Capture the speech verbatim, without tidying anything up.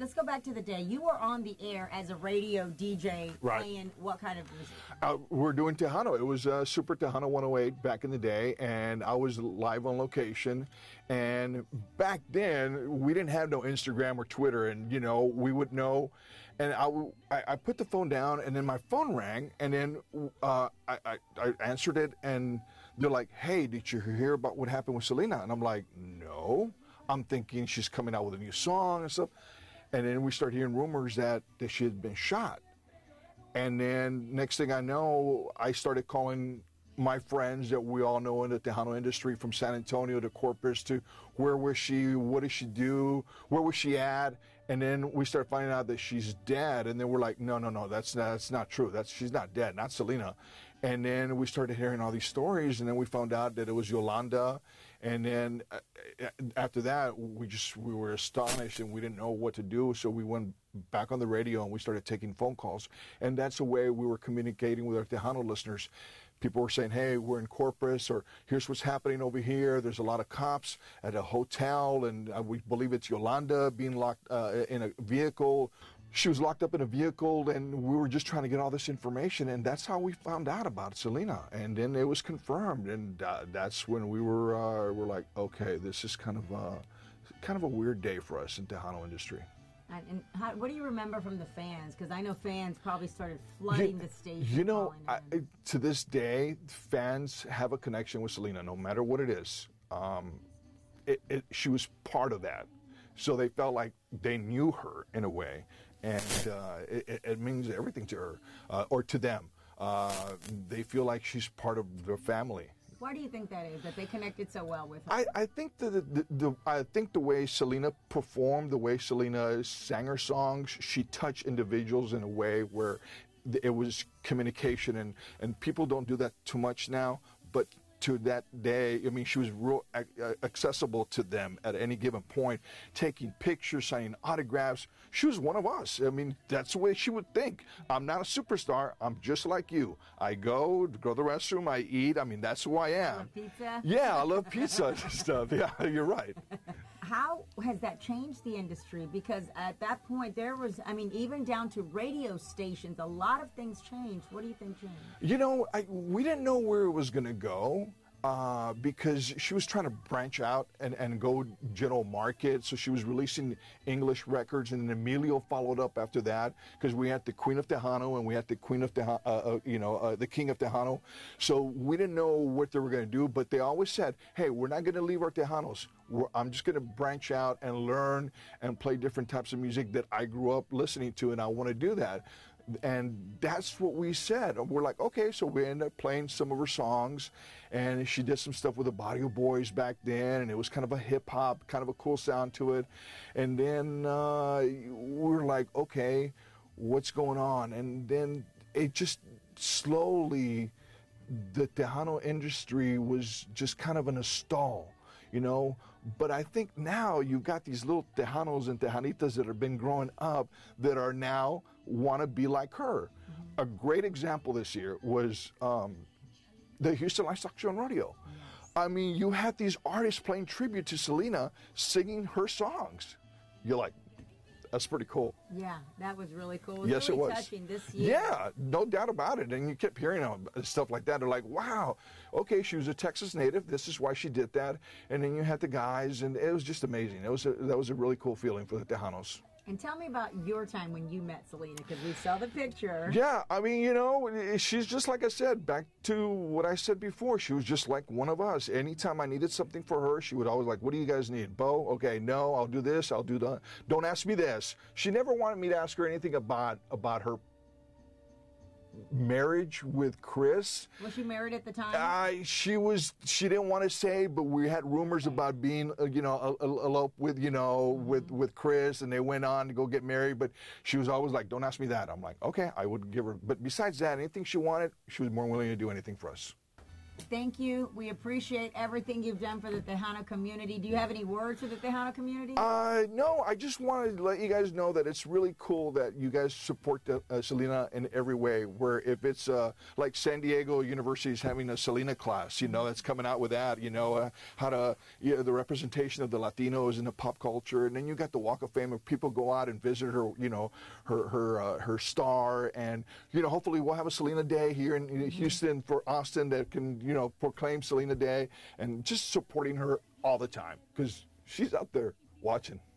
let's go back to the day. You were on the air as a radio D J, right. playing what kind of music? Uh, we're doing Tejano. It was uh, Super Tejano one oh eight back in the day, and I was live on location. And back then, we didn't have no Instagram or Twitter, and, you know, we would know. And I, I, I put the phone down, and then my phone rang, and then uh, I, I, I answered it, and they're like, hey, did you hear about what happened with Selena? And I'm like, no. I'm thinking she's coming out with a new song and stuff. And then we start hearing rumors that, that she had been shot. And then next thing I know, I started calling my friends that we all know in the Tejano industry, from San Antonio to Corpus to where was she, what did she do, where was she at? And then we start finding out that she's dead. And then we're like, no, no, no, that's not, that's not true. That's, she's not dead, not Selena. And then we started hearing all these stories, and then we found out that it was Yolanda. And then uh, after that, we just, we were astonished, and we didn't know what to do. So we went back on the radio, and we started taking phone calls. And that's the way we were communicating with our Tejano listeners. People were saying, hey, we're in Corpus, or here's what's happening over here. There's a lot of cops at a hotel, and uh, we believe it's Yolanda being locked uh, in a vehicle. She was locked up in a vehicle, and we were just trying to get all this information, and that's how we found out about Selena. And then it was confirmed, and uh, that's when we were uh, were like, okay, this is kind of uh, kind of a weird day for us in Tejano industry. And, and how, what do you remember from the fans? Because I know fans probably started flooding you, the station. You know, I, to this day, fans have a connection with Selena, no matter what it is. Um, it, it, she was part of that. So they felt like they knew her in a way, and uh, it, it means everything to her, uh, or to them. Uh, they feel like she's part of their family. Why do you think that is, that they connected so well with her? I, I think the, the, the I think the way Selena performed, the way Selena sang her songs, she touched individuals in a way where it was communication, and, and people don't do that too much now, but to that day, I mean, she was real accessible to them at any given point, taking pictures, signing autographs. She was one of us. I mean, that's the way she would think. I'm not a superstar. I'm just like you. I go, go to the restroom, I eat. I mean, that's who I am. I love pizza. Yeah, I love pizza and stuff. Yeah, you're right. How has that changed the industry? Because at that point, there was, I mean, even down to radio stations, a lot of things changed. What do you think changed? You know, I, we didn't know where it was going to go. Uh, because she was trying to branch out and, and go general market. So she was releasing English records, and then Emilio followed up after that, because we had the Queen of Tejano and we had the Queen of Tejano, uh, uh, you know, uh, the King of Tejano. So we didn't know what they were going to do, but they always said, hey, we're not going to leave our Tejanos. We're, I'm just going to branch out and learn and play different types of music that I grew up listening to, and I want to do that. And that's what we said. We're like, okay, so we ended up playing some of her songs, and she did some stuff with the Bayou Boys back then, and it was kind of a hip-hop, kind of a cool sound to it. And then uh, we were like, okay, what's going on? And then it just slowly, the Tejano industry was just kind of in a stall. You know, but I think now you've got these little Tejanos and Tejanitas that have been growing up that are now want to be like her. Mm-hmm. A great example this year was um, the Houston Lights Action Radio. Yes. I mean, you had these artists playing tribute to Selena, singing her songs. You're like, that's pretty cool. Yeah, that was really cool. It was yes, really it was. touching this year. Yeah, no doubt about it. And you kept hearing uh, stuff like that. They're like, wow, okay, she was a Texas native. This is why she did that. And then you had the guys, and it was just amazing. It was a, that was a really cool feeling for the Tejanos. And tell me about your time when you met Selena, because we saw the picture. Yeah, I mean, you know, she's just like I said, back to what I said before. She was just like one of us. Anytime I needed something for her, she would always like, what do you guys need? Bo? Okay, no, I'll do this, I'll do that. Don't ask me this. She never wanted me to ask her anything about, about her marriage with Chris. Was she married at the time? Uh, she was. She didn't want to say, but we had rumors about being, uh, you know, elope with, you know, mm-hmm. with with Chris, and they went on to go get married. But she was always like, "Don't ask me that." I'm like, "Okay, I would give her." But besides that, anything she wanted, she was more willing to do anything for us. thank you. We appreciate everything you've done for the Tejano community. Do you have any words for the Tejano community? Uh, no, I just wanted to let you guys know that it's really cool that you guys support the, uh, Selena in every way. Where if it's uh, like San Diego University is having a Selena class, you know, that's coming out with that, you know, uh, how to, you know, the representation of the Latinos in the pop culture. And then you got the Walk of Fame, where people go out and visit her, you know, her her uh, her star. And, you know, hopefully we'll have a Selena Day here in, in Houston for Austin that can, you know, proclaim Selena Day, and just supporting her all the time because she's out there watching.